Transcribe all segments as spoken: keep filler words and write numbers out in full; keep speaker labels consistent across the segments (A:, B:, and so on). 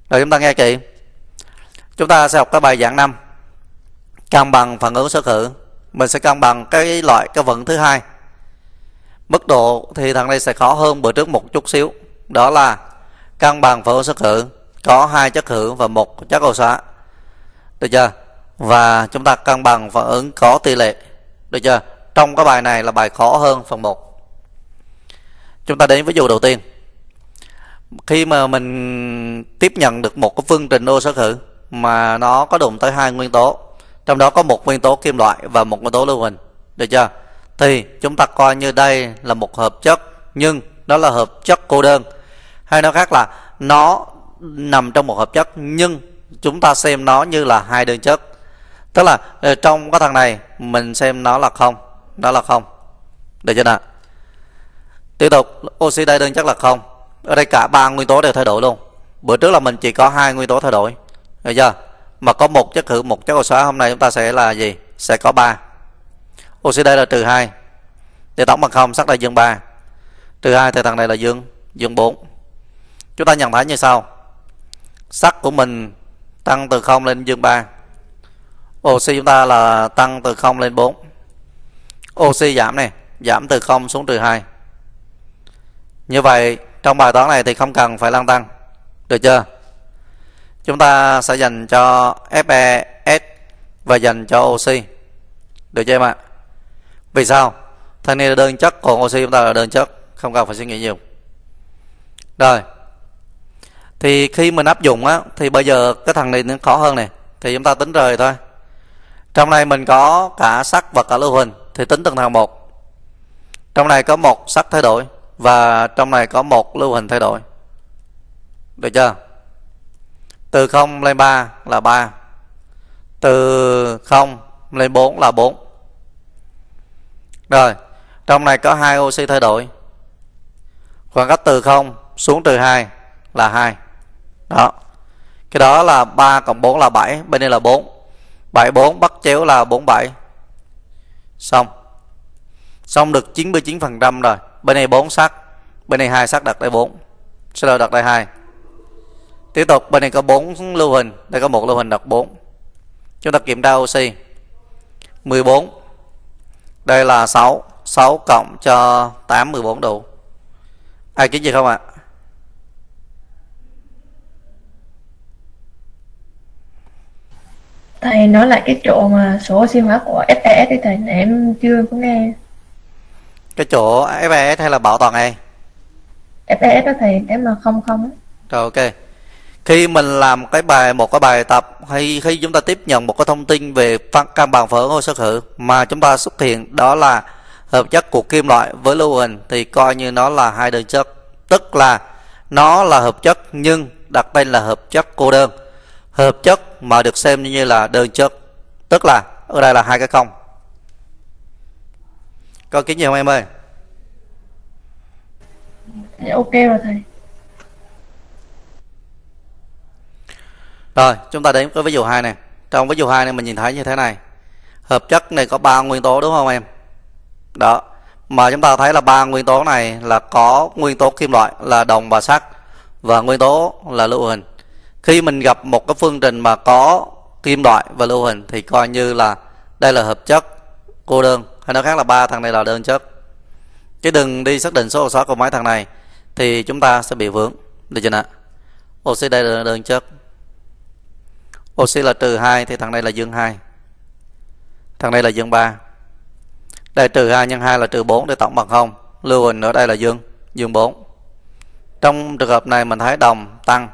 A: Rồi chúng ta nghe kỹ. Chúng ta sẽ học cái bài giảng năm, cân bằng phản ứng xuất khử. Mình sẽ cân bằng cái loại cái vận thứ hai. Mức độ thì thằng này sẽ khó hơn bữa trước một chút xíu. Đó là cân bằng phản ứng xuất khử có hai chất khử và một chất oxy. Được chưa? Và chúng ta cân bằng phản ứng có tỷ lệ. Được chưa? Trong cái bài này là bài khó hơn phần một. Chúng ta đến ví dụ đầu tiên. Khi mà mình tiếp nhận được một cái phương trình ô xuất khử mà nó có đụng tới hai nguyên tố, trong đó có một nguyên tố kim loại và một nguyên tố lưu huỳnh, được chưa? Thì chúng ta coi như đây là một hợp chất, nhưng đó là hợp chất cô đơn. Hay nói khác là nó nằm trong một hợp chất, nhưng chúng ta xem nó như là hai đơn chất. Tức là trong cái thằng này mình xem nó là không, nó là không. Được chưa nào? Tiếp tục, oxy đây đơn chất là không. Ở đây cả ba nguyên tố đều thay đổi luôn. Bữa trước là mình chỉ có hai nguyên tố thay đổi, được chưa? Mà có một chất khử, một chất oxy. Hôm nay chúng ta sẽ là gì? Sẽ có ba. Oxy đây là trừ hai, thì tổng bằng không, sắt đây dương ba. Trừ hai thì thằng này là dương dương bốn. Chúng ta nhận thấy như sau. Sắt của mình tăng từ không lên dương ba. Oxy chúng ta là tăng từ không lên bốn. Oxy giảm này, giảm từ không xuống trừ hai. Như vậy trong bài toán này thì không cần phải lăng tăng. Được chưa? Chúng ta sẽ dành cho Fe S và dành cho oxy. Được chưa em ạ? Vì sao? Thằng này là đơn chất, còn oxy chúng ta là đơn chất, không cần phải suy nghĩ nhiều. Rồi. Thì khi mình áp dụng á, thì bây giờ cái thằng này nó khó hơn này, thì chúng ta tính rời thôi. Trong này mình có cả sắt và cả lưu huỳnh, thì tính từng thằng một. Trong này có một sắt thay đổi và trong này có một lưu huỳnh thay đổi. Được chưa? Từ không lên ba là ba. Từ không lên bốn là bốn. Rồi, trong này có hai oxy thay đổi. Khoảng cách từ không xuống trừ hai là hai. Đó. Cái đó là ba cộng bốn là bảy, bên đây là bốn. bảy bốn bắt chéo là bốn mươi bảy. Xong. Xong được chín mươi chín phần trăm rồi. Bên này bốn sắt, bên này hai sắt đặt đây bốn. Sau đó đặt đây hai. Tiếp tục bên này có bốn lưu huỳnh, đây có một lưu huỳnh đặt bốn. Chúng ta kiểm tra oxy. mười bốn. Đây là sáu, sáu cộng cho tám, mười bốn đủ. Ai kiếm gì không ạ?
B: Thầy nói lại cái chỗ mà số oxy hóa của Fe S đi thầy, em chưa có nghe.
A: Cái chỗ Fe S hay là bảo toàn này?
B: Fe S đó thầy, cái mà không không á.
A: Rồi ok. Khi mình làm cái bài một cái bài tập, hay khi chúng ta tiếp nhận một cái thông tin về cân bằng phản ứng ô xuất khử mà chúng ta xuất hiện đó là hợp chất của kim loại với lưu huỳnh, thì coi như nó là hai đơn chất. Tức là nó là hợp chất nhưng đặt tên là hợp chất cô đơn. Hợp chất mà được xem như là đơn chất. Tức là ở đây là hai cái không. Có kiến gì không em ơi?
B: Dạ, ok rồi thầy.
A: Rồi chúng ta đến với ví dụ hai này. Trong ví dụ hai này mình nhìn thấy như thế này. Hợp chất này có ba nguyên tố đúng không em? Đó. Mà chúng ta thấy là ba nguyên tố này là có nguyên tố kim loại là đồng và sắt, và nguyên tố là lưu huỳnh. Khi mình gặp một cái phương trình mà có kim loại và lưu huỳnh thì coi như là đây là hợp chất cô đơn, hay nói khác là ba thằng này là đơn chất. Chứ đừng đi xác định số xóa của mấy thằng này thì chúng ta sẽ bị vướng. Được chưa nào? Oxy đây là đơn chất. Oxy là trừ hai thì thằng này là dương hai. Thằng này là dương ba. Đây trừ hai nhân hai là trừ bốn để tổng bằng không. Lưu huỳnh ở đây là dương, dương bốn. Trong trường hợp này mình thấy đồng tăng,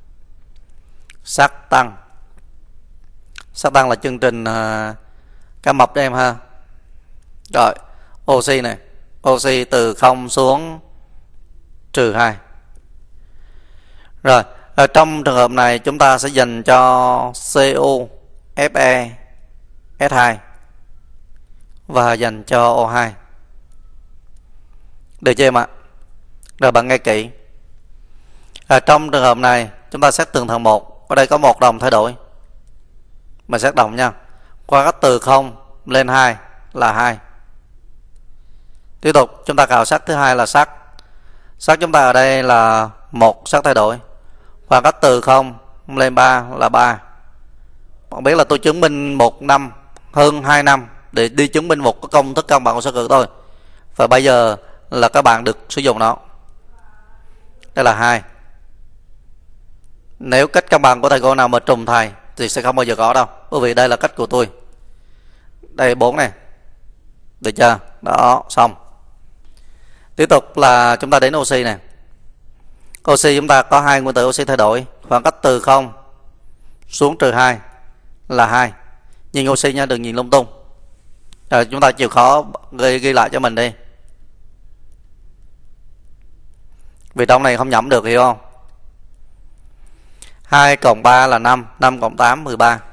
A: sắt tăng. Sắt tăng là chương trình uh, cá mập đó em ha. Rồi, oxy này. Oxy từ không xuống trừ hai. Rồi, ở trong trường hợp này chúng ta sẽ dành cho Cu Fe S hai và dành cho O hai. Được chưa em ạ? Rồi bạn nghe kỹ. Ở trong trường hợp này chúng ta xét từng thằng một. Ở đây có một đồng thay đổi, mình xét đồng nha. Qua cách từ không lên hai là hai. Tiếp tục chúng ta khảo sát thứ hai là sắt. Sắt chúng ta ở đây là một sắt thay đổi. Khoảng cách từ không lên ba là ba. Bạn biết là tôi chứng minh một năm hơn hai năm để đi chứng minh một cái công thức cân bằng của số cực thôi. Và bây giờ là các bạn được sử dụng nó. Đây là hai. Nếu cách cân bằng của thầy cô nào mà trùng thầy thì sẽ không bao giờ có đâu, bởi vì đây là cách của tôi. Đây bốn này. Được chưa? Đó, xong. Tiếp tục là chúng ta đến oxy này. Oxy chúng ta có hai nguyên tử oxy thay đổi, khoảng cách từ không xuống trừ hai là hai. Nhìn oxy nha, đừng nhìn lung tung. Rồi chúng ta chịu khó ghi, ghi lại cho mình đi. Vì trong này không nhẩm được, hiểu không? hai cộng ba là năm, năm cộng tám mười ba.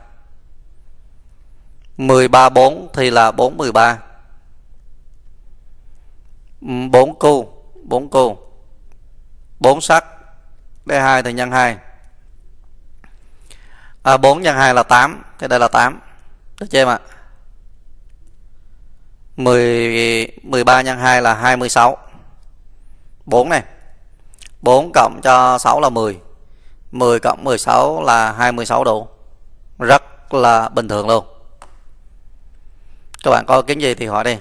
A: mười ba bốn thì là bốn mười ba. bốn cu, bốn cu. bốn sắc. Đây hai thì nhân hai. À, bốn nhân hai là tám, thế đây là tám. Được chưa em ạ? mười, mười ba nhân hai là hai mươi sáu. bốn này. bốn cộng cho sáu là mười. mười cộng mười sáu là hai mươi sáu độ. Rất là bình thường luôn. Các bạn có kiến gì thì hỏi đi.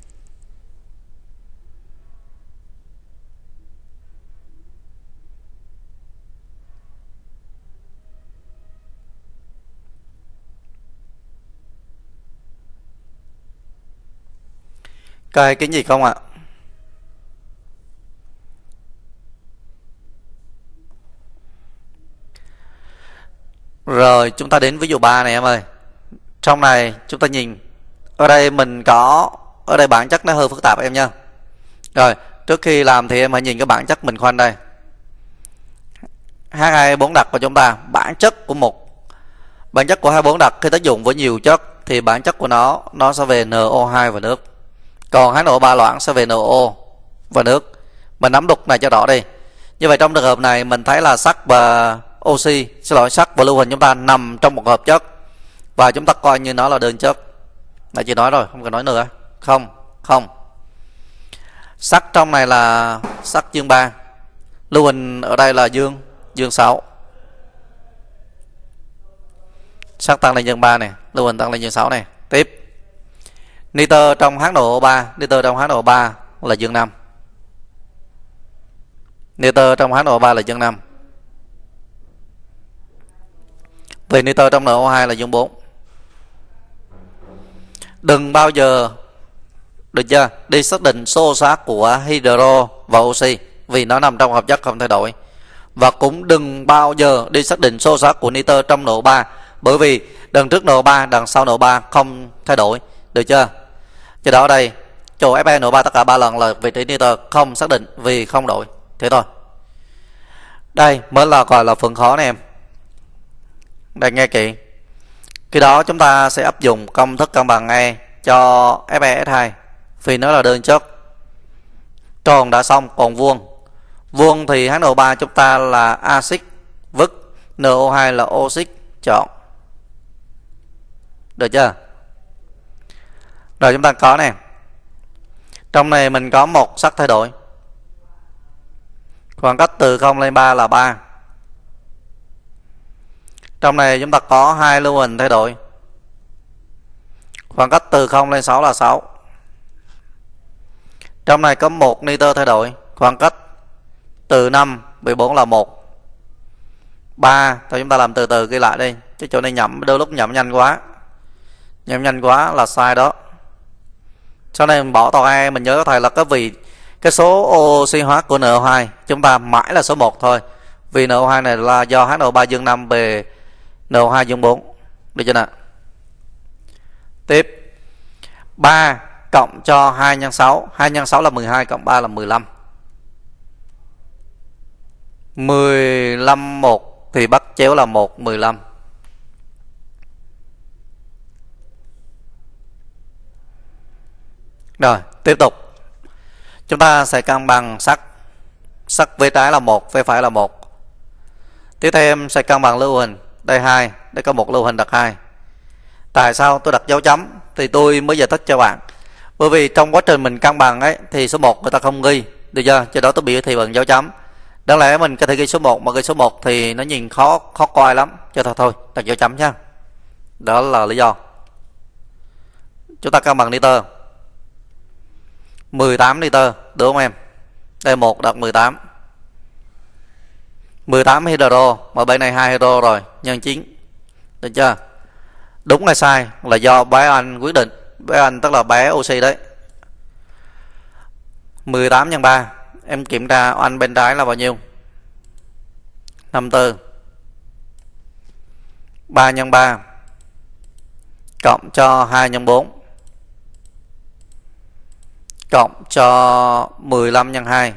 A: Có ai kiến gì không ạ? Rồi chúng ta đến ví dụ ba này em ơi. Trong này chúng ta nhìn, ở đây mình có, ở đây bản chất nó hơi phức tạp em nha. Rồi trước khi làm thì em hãy nhìn cái bản chất mình khoanh đây. H hai bốn đặc của chúng ta, bản chất của một bản chất của hai bốn đặc khi tác dụng với nhiều chất thì bản chất của nó nó sẽ về N O hai và nước. Còn H N O ba loãng sẽ về N O và nước. Mình nắm đục này cho rõ đi. Như vậy trong trường hợp này mình thấy là sắt và oxy, xin lỗi, sắt và lưu huỳnh chúng ta nằm trong một hợp chất và chúng ta coi như nó là đơn chất. Nãy chị nói rồi, không cần nói nữa. Không, không. Sắt trong này là sắt dương ba. Lưu huỳnh ở đây là dương, dương sáu. Sắt tăng lên dương ba này, lưu huỳnh tăng lên dương sáu này. Tiếp. Nitơ trong H N O ba, nitơ trong H N O ba là dương năm. Nitơ trong H N O ba là dương năm. Vì nitơ trong N O hai là dương bốn. Đừng bao giờ, được chưa, đi xác định xô xát của hydro và oxy vì nó nằm trong hợp chất không thay đổi. Và cũng đừng bao giờ đi xác định xô xát của nitơ trong N O ba, bởi vì đằng trước N O ba, đằng sau N O ba không thay đổi. Được chưa? Cho đó ở đây chỗ Fe N O ba tất cả ba lần là vị trí nitơ không xác định vì không đổi. Thế thôi. Đây mới là gọi là phần khó này em. Đây nghe kỹ. Khi đó chúng ta sẽ áp dụng công thức cân bằng E cho F E S hai vì nó là đơn chất. Tròn đã xong, còn vuông. Vuông thì H N O ba chúng ta là axit vứt, N O hai là oxit chọn. Được chưa? Rồi chúng ta có nè. Trong này mình có một sắc thay đổi. Khoảng cách từ không lên ba là ba. Trong này chúng ta có hai lưu huỳnh thay đổi. Khoảng cách từ không lên sáu là sáu. Trong này có một nitơ thay đổi. Khoảng cách từ năm mười bốn là một. ba. Thôi chúng ta làm từ từ ghi lại đi. Chứ chỗ này nhẩm đôi lúc nhẩm nhanh quá. Nhẩm nhanh quá là sai đó. Sau này mình bỏ tàu E, mình nhớ thầy là cái vì cái số oxy hóa của N O hai chúng ta mãi là số một thôi. Vì N O hai này là do H N O ba dương năm về N O hai dương bốn. Được chưa nào? Tiếp. ba cộng cho hai nhân sáu. hai nhân sáu là mười hai, cộng ba là mười lăm. mười lăm một thì bắt chéo là một, mười lăm. Rồi, tiếp tục. Chúng ta sẽ cân bằng sắt. Sắt V trái là một, V phải là một. Tiếp theo em sẽ cân bằng lưu huỳnh. Đây hai, đây có một lưu huỳnh đặt hai. Tại sao tôi đặt dấu chấm thì tôi mới giải thích cho bạn. Bởi vì trong quá trình mình cân bằng ấy thì số một người ta không ghi, được chưa? Cho đó tôi biểu thị bằng dấu chấm. Đáng lẽ mình có thể ghi số một, mà ghi số một thì nó nhìn khó khó coi lắm, cho thôi thôi đặt dấu chấm nha. Đó là lý do. Chúng ta cân bằng nitơ mười tám nitơ, đúng không em? Đây một đặt mười tám. mười tám hydro, mà bên này hai hydro rồi, nhân chín. Được chưa? Đúng hay sai là do bé anh quyết định. Bé anh tức là bé oxy đấy. mười tám nhân ba, em kiểm tra anh bên trái là bao nhiêu? năm mươi tư. ba nhân ba cộng cho hai nhân bốn cộng cho mười lăm nhân hai,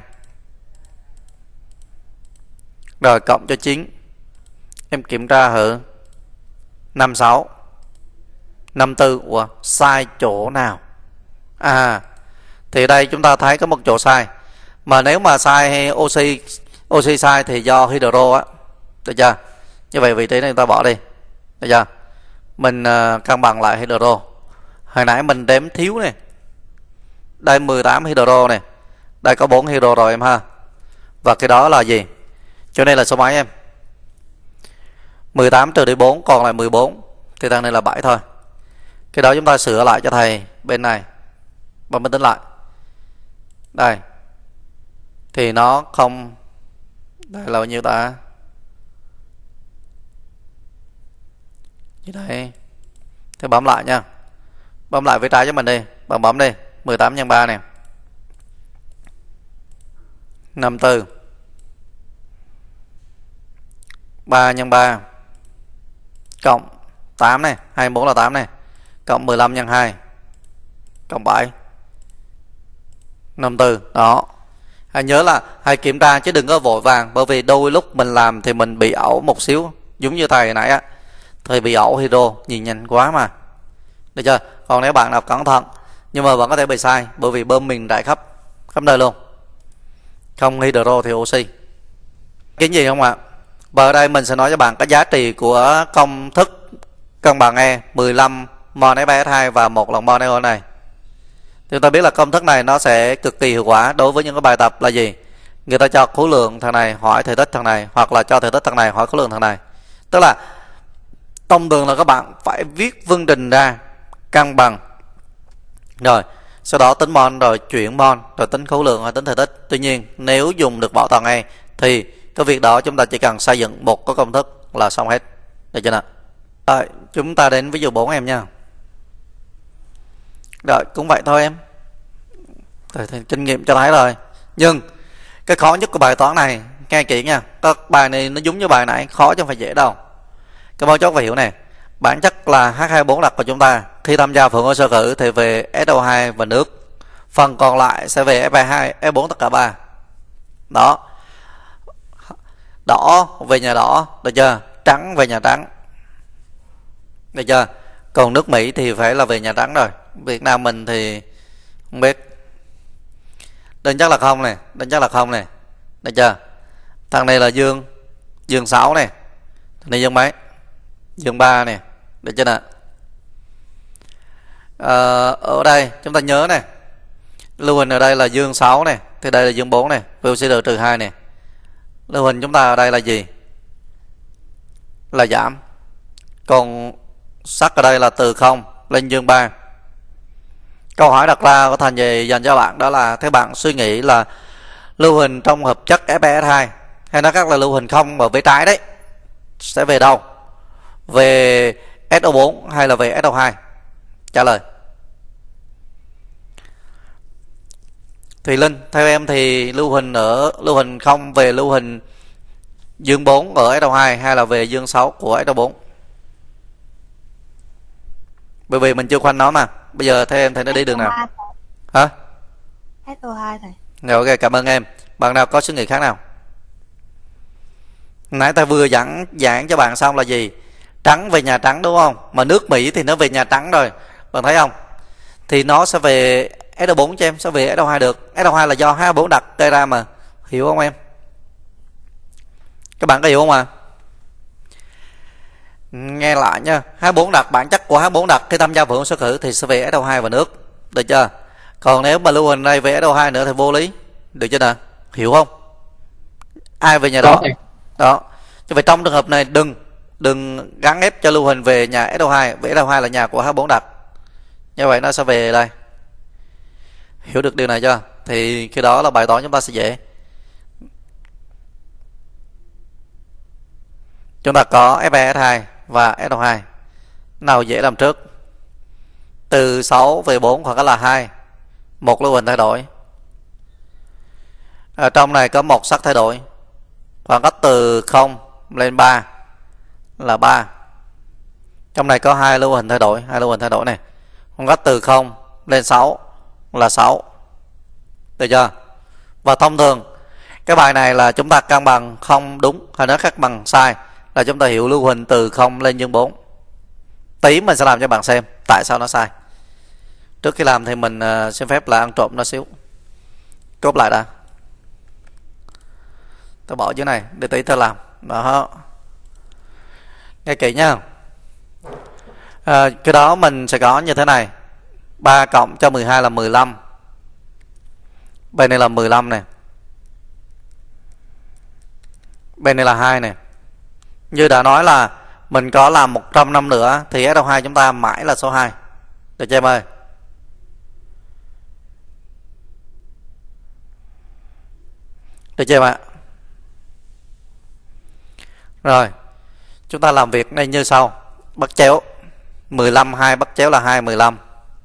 A: rồi cộng cho chín. Em kiểm tra thử. năm mươi sáu. năm mươi tư. Ủa, sai chỗ nào? À, thì đây chúng ta thấy có một chỗ sai. Mà nếu mà sai oxy oxy sai thì do hydro á. Được chưa? Như vậy vị trí này chúng ta bỏ đi. Được chưa? Mình uh, cân bằng lại hydro. Hồi nãy mình đếm thiếu này. Đây mười tám hydro này. Đây có bốn hydro rồi em ha. Và cái đó là gì? Chỗ này là số mấy em? mười tám trừ đi bốn còn lại mười bốn. Thì thằng này là bảy thôi. Cái đó chúng ta sửa lại cho thầy bên này. Và mình tính lại. Đây. Thì nó không. Đây là bao nhiêu ta? Như đây. Thì bấm lại nha. Bấm lại với trái cho mình đi. Bấm bấm đi. mười tám nhân ba nè. năm mươi tư. ba nhân ba cộng tám này, hai mươi bốn là tám này, cộng mười lăm nhân hai cộng bảy, năm mươi tư. Đó. Hãy nhớ là hãy kiểm tra chứ đừng có vội vàng, bởi vì đôi lúc mình làm thì mình bị ẩu một xíu, giống như thầy nãy á. Thầy bị ẩu hydro, nhìn nhanh quá mà. Được chưa? Còn nếu bạn nào cẩn thận nhưng mà vẫn có thể bị sai, bởi vì bơm mình rải khắp khắp nơi luôn. Không hydro thì oxy. Cái gì không ạ? Và ở đây mình sẽ nói cho bạn cái giá trị của công thức cân bằng E mười lăm mol ép e ét hai và một lần mol neo này. Chúng ta biết là công thức này nó sẽ cực kỳ hiệu quả đối với những cái bài tập là gì? Người ta cho khối lượng thằng này hỏi thể tích thằng này, hoặc là cho thể tích thằng này hỏi khối lượng thằng này. Tức là thông thường là các bạn phải viết phương trình ra cân bằng. Rồi, sau đó tính mol, rồi chuyển mol, rồi tính khối lượng, rồi tính thể tích. Tuy nhiên, nếu dùng được bảo toàn E thì cái việc đó chúng ta chỉ cần xây dựng một cái công thức là xong hết. Được chưa nào? Rồi, chúng ta đến ví dụ bốn em nha. Rồi, cũng vậy thôi em. Rồi, thì kinh nghiệm cho thấy rồi. Nhưng cái khó nhất của bài toán này, nghe kỹ nha, các bài này nó giống như bài nãy, khó chứ không phải dễ đâu. Các bạn chốt và hiểu này. Bản chất là H hai bốn đặc của chúng ta khi tham gia phản ứng sơ khử thì về ét o hai và nước. Phần còn lại sẽ về ép e hai, ép bốn tất cả ba. Đó. Đỏ về nhà đỏ, được chưa? Trắng về nhà trắng. Được chưa? Còn nước Mỹ thì phải là về nhà trắng rồi. Việt Nam mình thì không biết. Đơn chắc là không này, đơn chắc là không này. Được chưa? Thằng này là dương, dương sáu này. Thằng này dương mấy? Dương ba này. Được chưa nào? À, ở đây chúng ta nhớ này. Lưu huỳnh ở đây là dương sáu này, thì đây là dương bốn này, vê o xê được trừ hai này. Lưu huỳnh chúng ta ở đây là gì? Là giảm. Còn sắt ở đây là từ không lên dương ba. Câu hỏi đặt ra có thành gì dành cho bạn đó là thế bạn suy nghĩ là lưu huỳnh trong hợp chất ép e ét hai, hay nói khác là lưu huỳnh không ở vế trái đấy, sẽ về đâu? Về ét o bốn hay là về ét o hai? Trả lời. Thùy Linh, theo em thì lưu huỳnh ở lưu huỳnh không về lưu huỳnh dương bốn ở ét o hai hay là về dương sáu của ét o bốn? Bởi vì mình chưa khoanh nó mà. Bây giờ theo em thấy nó đi đường nào? Hả?
C: ét o hai thầy.
A: Rồi, ok, cảm ơn em. Bạn nào có suy nghĩ khác nào? Nãy ta vừa giảng giảng cho bạn xong là gì? Trắng về nhà trắng đúng không? Mà nước Mỹ thì nó về nhà trắng rồi. Bạn thấy không? Thì nó sẽ về ét o bốn cho em, sẽ về ét o hai được. ét o hai là do H bốn đặc gây ra mà. Hiểu không em? Các bạn có hiểu không à? Nghe lại nha. H bốn đặc, bản chất của H bốn đặc khi tham gia phản ứng sơ khử thì sẽ về ét o hai và nước. Được chưa? Còn nếu mà lưu huỳnh đây về ét o hai nữa thì vô lý. Được chưa nào? Hiểu không? Ai về nhà đó? Đó. Cho vậy trong trường hợp này đừng đừng gắn ép cho lưu huỳnh về nhà ét o hai, vì ét o hai là nhà của hát bốn đặt. Như vậy nó sẽ về đây. Hiểu được điều này chưa? Thì khi đó là bài toán chúng ta sẽ dễ. Chúng ta có ép e ét hai và ét o hai. Nào dễ làm trước? Từ sáu về bốn khoảng cách là hai. Một lưu huỳnh thay đổi. Ở trong này có một sắc thay đổi. Khoảng cách từ không lên ba là ba. Trong này có hai lưu huỳnh thay đổi, hai lưu huỳnh thay đổi này. Khoảng cách từ không lên sáu là sáu. Được chưa? Và thông thường cái bài này là chúng ta cân bằng không đúng, hay nói khác bằng sai, là chúng ta hiểu lưu huỳnh từ không lên dương bốn. Tí mình sẽ làm cho bạn xem tại sao nó sai. Trước khi làm thì mình uh, xin phép là ăn trộm nó xíu. Cốp lại đã. Tôi bỏ dưới này để tí tôi làm. Đó. Nghe kỹ nha. À, cái đó mình sẽ có như thế này. ba cộng cho mười hai là mười lăm. Bên này là mười lăm này. Bên này là hai này. Như đã nói là mình có làm một trăm năm nữa thì ét o hai chúng ta mãi là số hai. Được chưa em ơi? Được chưa em ạ? Rồi, chúng ta làm việc này như sau. Bắt chéo mười lăm, hai bắt chéo là hai, mười lăm.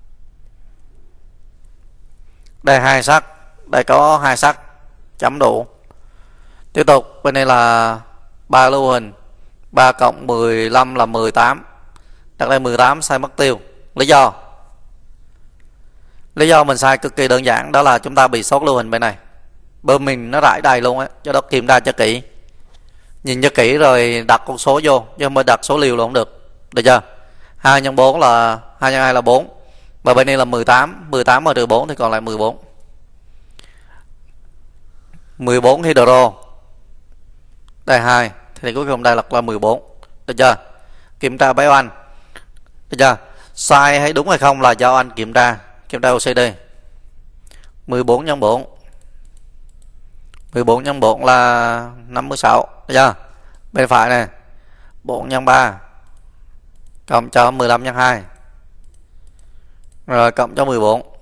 A: Đây hai sắc, đây có hai sắc, chấm đủ. Tiếp tục, bên này là ba lưu huỳnh, ba cộng mười lăm là mười tám. Đặt đây mười tám sai mất tiêu. Lý do? Lý do mình sai cực kỳ đơn giản, đó là chúng ta bị sót lưu huỳnh bên này. Bơm mình nó rải đầy luôn á, cho đó kiểm tra cho kỹ. Nhìn cho kỹ rồi đặt con số vô, chứ không phải đặt số liều luôn không được. Được chưa? hai nhân bốn là hai nhân hai là bốn. Và bên này là mười tám, mười tám mà trừ bốn thì còn lại mười bốn. mười bốn hydro. Đây hai, thì cuối cùng đây là mười bốn. Được chưa? Kiểm tra bấy oanh. Được chưa? Sai hay đúng hay không là do anh kiểm tra. Kiểm tra ô xê đê. mười bốn nhân bốn. mười bốn nhân bốn là năm mươi sáu. Được chưa? Bên phải này bốn nhân ba cộng cho mười lăm nhân hai, rồi cộng cho mười bốn,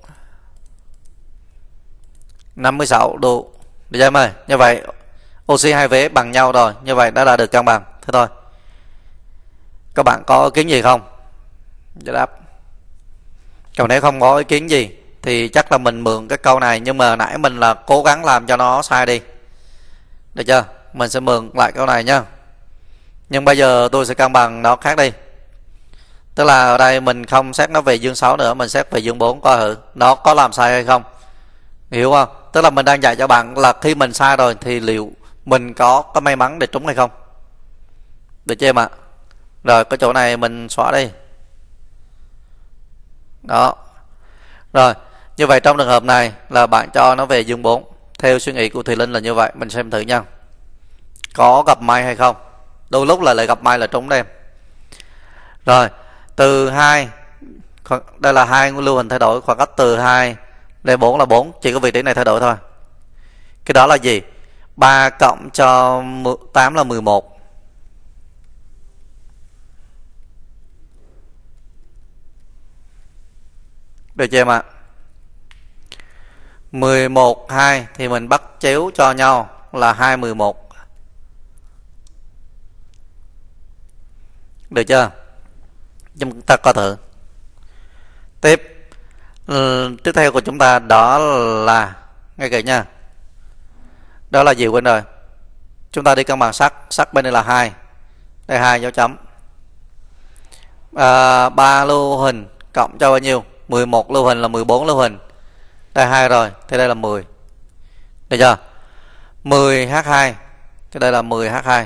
A: năm mươi sáu đủ. Được chưa em ơi? Như vậy oxy hai vế bằng nhau rồi, như vậy đã là được cân bằng. Thế thôi. Các bạn có ý kiến gì không? Giải đáp. Còn nếu không có ý kiến gì thì chắc là mình mượn cái câu này, nhưng mà nãy mình là cố gắng làm cho nó sai đi. Được chưa? Mình sẽ mượn lại câu này nhá. Nhưng bây giờ tôi sẽ cân bằng nó khác đi. Tức là ở đây mình không xét nó về dương sáu nữa, mình xét về dương bốn coi thử nó có làm sai hay không. Hiểu không? Tức là mình đang dạy cho bạn là khi mình sai rồi thì liệu mình có có may mắn để trúng hay không. Được chưa em ạ? Rồi cái chỗ này mình xóa đi. Đó. Rồi, như vậy trong trường hợp này là bạn cho nó về dương bốn. Theo suy nghĩ của Thùy Linh là như vậy, mình xem thử nha. Có gặp may hay không? Đôi lúc là lại gặp may là trúng đêm. Rồi, từ hai, đây là hai lưu huỳnh thay đổi, khoảng cách từ hai lên bốn là bốn, chỉ có vị trí này thay đổi thôi. Cái đó là gì? ba cộng cho tám là mười một. Được chưa em ạ? mười một, hai thì mình bắt chéo cho nhau là hai, mười một. Được chưa? Chúng ta coi thử. Tiếp. Ừ, tiếp theo của chúng ta đó là, nghe kỹ nha. Đó là gì quên rồi. Chúng ta đi cân bằng sắc, sắc bên đây là hai. Đây hai dấu chấm. À, ba lưu huỳnh cộng cho bao nhiêu? mười một lưu huỳnh là mười bốn lưu huỳnh. Đây hai rồi, thì đây là mười. Được chưa? mười H hai. Thì đây là mười H hai.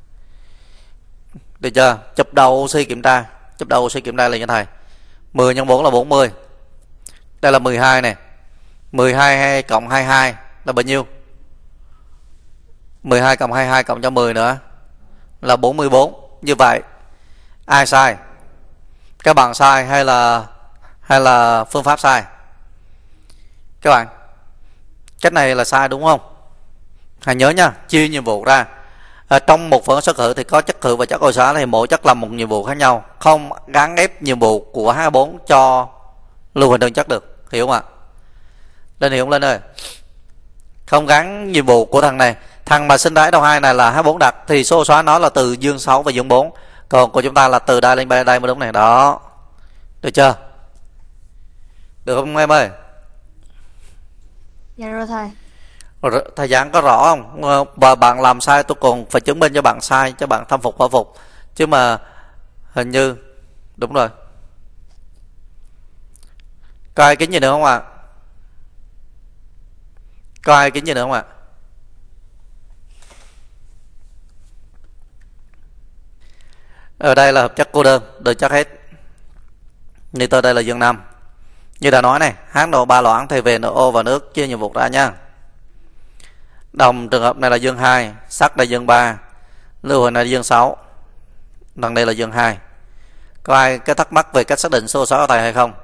A: Được chưa? Chụp đầu oxy kiểm tra. Chụp đầu oxy kiểm tra liền cho thầy. mười nhân bốn là bốn mươi. Đây là mười hai này. mười hai cộng hai mươi hai là bao nhiêu? mười hai cộng hai mươi hai cộng cho mười nữa là bốn mươi bốn. Như vậy ai sai? Các bạn sai hay là hay là phương pháp sai? Các bạn, cách này là sai đúng không? Hãy nhớ nha, chia nhiệm vụ ra. À, trong một phản xuất khử thì có chất khử và chất oxy hóa, thì mỗi chất làm một nhiệm vụ khác nhau, không gắn ép nhiệm vụ của H bốn cho lưu huỳnh đơn chất được, hiểu không ạ? Lên hiểu không Lên ơi? Không gắn nhiệm vụ của thằng này. Thằng mà sinh đái đầu hai này là H bốn đặc thì số xóa nó là từ dương sáu và dương bốn, còn của chúng ta là từ đây lên đây mới đúng này. Đó, được chưa? Được không em ơi?
C: Dạ rồi thầy.
A: Thầy giảng có rõ không? Và bạn làm sai tôi còn phải chứng minh cho bạn sai, cho bạn thâm phục khẩu phục. Chứ mà hình như đúng rồi. Có ai kính gì nữa không ạ? À? Có ai kính gì nữa không ạ? À? Ở đây là hợp chất cô đơn, được chắc hết. Nitơ đây là dương năm. Như đã nói này, H N O ba loãng thì về N O và nước chia nhiệm vụ ra nha. Đồng trường hợp này là dương hai, sắt đây dương ba, lưu huỳnh này là dương sáu, đằng đây là dương hai. Có ai cái thắc mắc về cách xác định số xóa của thầy hay không?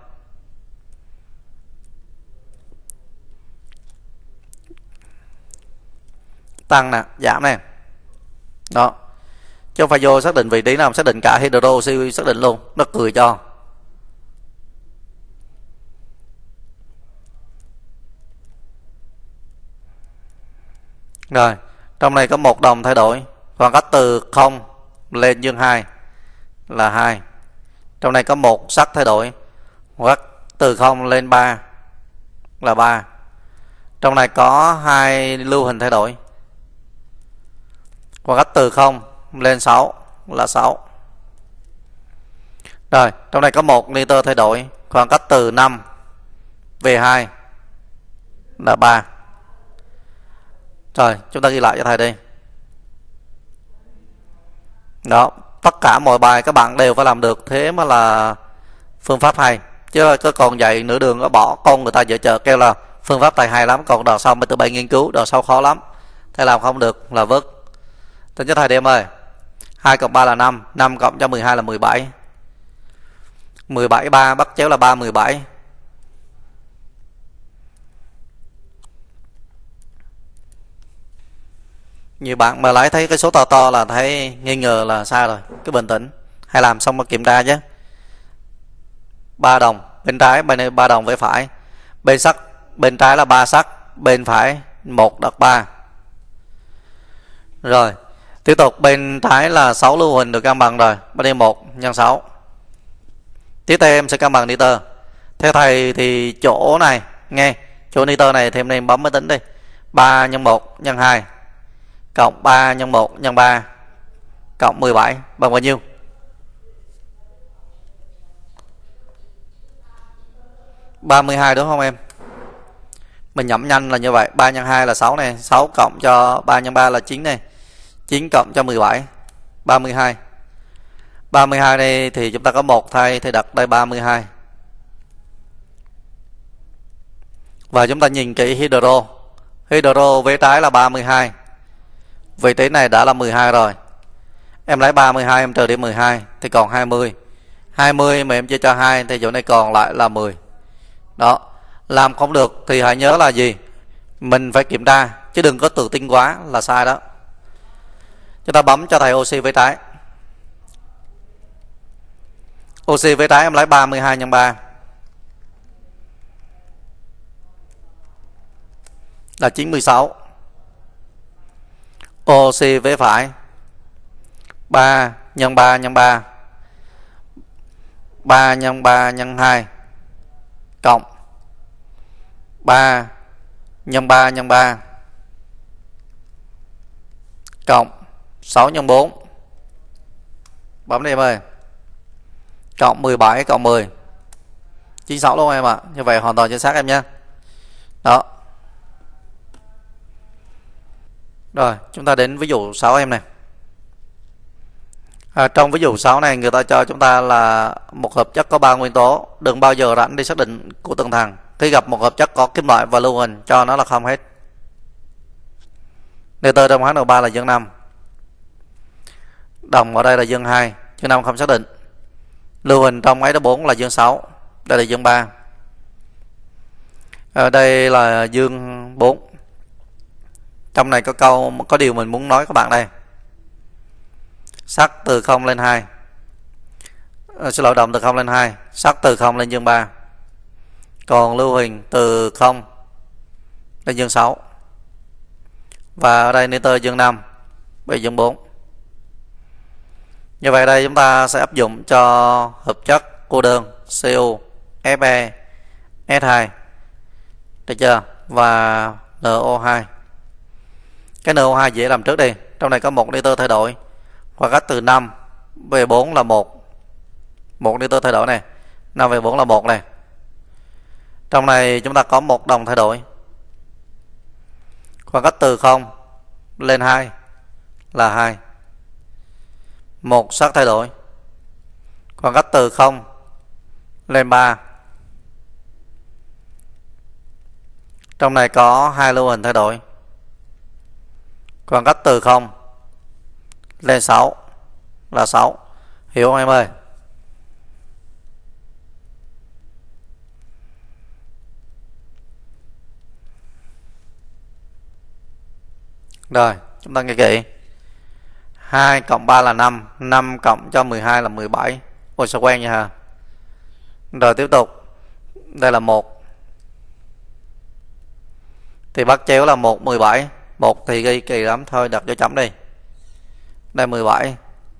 A: Tăng nè, giảm nè. Đó. Chứ không phải vô xác định vị trí nào, xác định cả hydro oxy xác định luôn, nó cười cho. Rồi, trong này có một đồng thay đổi, khoảng cách từ không lên dương hai là hai. Trong này có một sắt thay đổi, khoảng cách từ không lên ba là ba. Trong này có hai lưu huỳnh thay đổi, khoảng cách từ không lên sáu là sáu. Rồi, trong này có một nitơ thay đổi, khoảng cách từ năm về hai là ba. Rồi, chúng ta ghi lại cho thầy đi. Đó, tất cả mọi bài các bạn đều phải làm được, thế mà là phương pháp hay. Chứ có còn dạy nửa đường có bỏ con người ta dở chợ kêu là phương pháp thầy hay lắm, còn đợt sau mới tụi bay nghiên cứu, đợt sau khó lắm. Thầy làm không được là vứt. Tính cho thầy đi em ơi. hai cộng ba là năm, năm cộng cho mười hai là mười bảy. mười bảy ba bắt chéo là ba mười bảy. Nhiều bạn mà lấy thấy cái số to to là thấy nghi ngờ là sai rồi, cứ bình tĩnh, hay làm xong mới kiểm tra chứ. Ba đồng bên trái, bên này ba đồng với phải, bên sắt bên trái là ba sắt, bên phải một đặt ba. Rồi tiếp tục bên trái là sáu lưu huỳnh được cân bằng rồi, bên đây một nhân sáu. Tiếp theo em sẽ cân bằng nitơ. Theo thầy thì chỗ này nghe, chỗ nitơ này thì em nên bấm máy tính đi. Ba nhân một nhân hai cộng ba nhân một nhân ba cộng mười bảy bằng bao nhiêu? ba mươi hai đúng không em? Mình nhẩm nhanh là như vậy. Ba nhân hai là sáu này, sáu cộng cho ba nhân ba là chín này, chín cộng cho mười bảy ba mươi hai. ba mươi hai đây thì chúng ta có một thay thì đặt đây ba mươi hai. Và chúng ta nhìn kỹ hydro. Hydro vế trái là ba mươi hai. Vị trí này đã là mười hai rồi. Em lấy ba mươi hai em trừ đi mười hai thì còn hai mươi. hai mươi mà em chia cho hai thì chỗ này còn lại là mười. Đó. Làm không được thì hãy nhớ là gì? Mình phải kiểm tra, chứ đừng có tự tin quá là sai đó. Chúng ta bấm cho thầy oxy vế trái. Oxy vế trái em lấy ba mươi hai nhân ba là chín mươi sáu. Oxy vế phải ba nhân ba nhân ba, ba nhân ba nhân hai cộng ba nhân ba nhân ba cộng sáu nhân bốn. Bấm đi em ơi. Cộng mười bảy cộng mười. chín mươi sáu luôn em ạ. À. Như vậy hoàn toàn chính xác em nhé. Đó. Rồi, chúng ta đến ví dụ sáu em này. À, trong ví dụ sáu này người ta cho chúng ta là một hợp chất có ba nguyên tố, đừng bao giờ rảnh đi xác định của từng thằng. Khi gặp một hợp chất có kim loại và lưu huỳnh cho nó là không hết. Nitơ trong H N O ba là dương năm. Đồng ở đây là dương hai, dương năm không xác định. Lưu huỳnh trong ấy đó bốn là dương sáu, đây là dương ba. Ở đây là dương bốn. Trong này có câu, có điều mình muốn nói các bạn đây. Sắc từ không lên hai. À, xin lỗi, động từ không lên hai. Sắc từ không lên dương ba. Còn lưu huỳnh từ không lên dương sáu. Và ở đây nitơ dương năm, bị dương bốn. Như vậy đây chúng ta sẽ áp dụng cho hợp chất cô đơn Cu, Fe, S hai, được chưa? Và en o hai. Cái en o hai dễ làm trước đi. Trong này có một nitơ thay đổi. Khoảng cách từ năm về bốn là một. Một nitơ thay đổi này. năm về bốn là một này. Trong này chúng ta có một đồng thay đổi. Khoảng cách từ không lên hai là hai. Một sắc thay đổi. Khoảng cách từ không lên ba. Trong này có hai lưu huỳnh thay đổi. Khoảng cách từ không lên sáu là sáu. Hiểu không em ơi? Rồi, chúng ta nghe kỹ. hai cộng ba là năm. năm cộng cho mười hai là mười bảy. Ôi sao quen vậy hả? Rồi tiếp tục. Đây là một. Thì bắt chéo là một, mười bảy. một thì ghi kỳ lắm. Thôi đặt dấu chấm đi. Đây mười bảy.